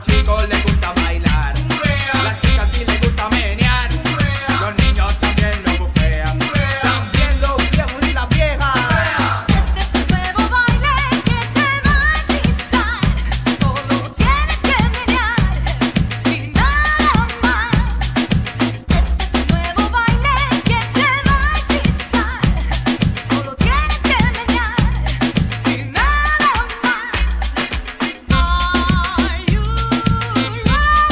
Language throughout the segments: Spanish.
chicos les gusta bailar, las chicas sí les gusta menear, los niños también lo bufean, también los viejos y las viejas. Este es un nuevo baile que te va a hechizar. Solo tienes que menear y nada más. Este es un nuevo baile que te va a hechizar. Solo tienes que menear y nada más. Are you ready?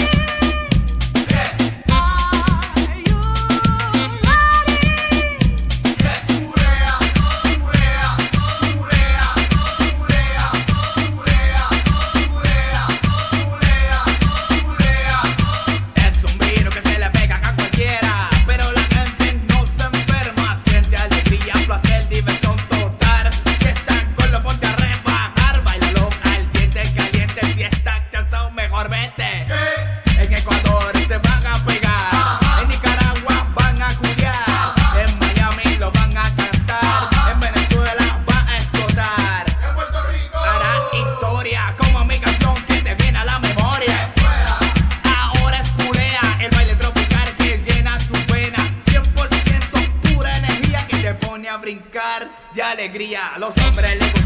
Es un virus que se le pega a cualquiera, pero la gente no se enferma. Siente alegría, placer, diversión total. Si estás con lo ponte a rebajar, bailalo al diente caliente. Si estás cansado, mejor vete. En Ecuador se van a pegar, en Nicaragua van a culiar, en Miami lo van a cantar, en Venezuela va a explotar, en Puerto Rico hará historia como mi canción que te viene a la memoria. Ahora es culea, el baile tropical que llena tu pena, 100% pura energía que te pone a brincar de alegría. Los hombres les gusta